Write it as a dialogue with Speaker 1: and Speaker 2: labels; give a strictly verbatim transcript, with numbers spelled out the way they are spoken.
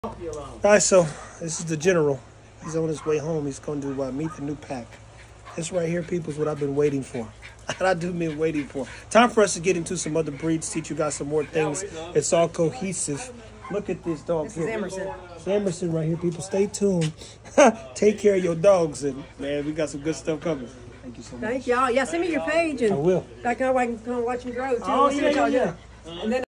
Speaker 1: All right, so this is the general. He's on his way home. He's going to uh, meet the new pack. This right here, people, is what I've been waiting for. And I do mean waiting for. Time for us to get into some other breeds, teach you guys some more things. It's all cohesive. Look at this dog
Speaker 2: This
Speaker 1: here.
Speaker 2: is Emerson.
Speaker 1: It's Emerson right here, people. Stay tuned. Take care of your dogs. And, man, we got some good stuff coming. Thank you so much.
Speaker 2: Thank y'all. Yeah, send me your page. And
Speaker 1: I will.
Speaker 2: I can, I can come watch them grow, too.
Speaker 1: Oh,
Speaker 2: We'll see
Speaker 1: yeah,
Speaker 2: what y'all
Speaker 1: yeah,
Speaker 2: do. And then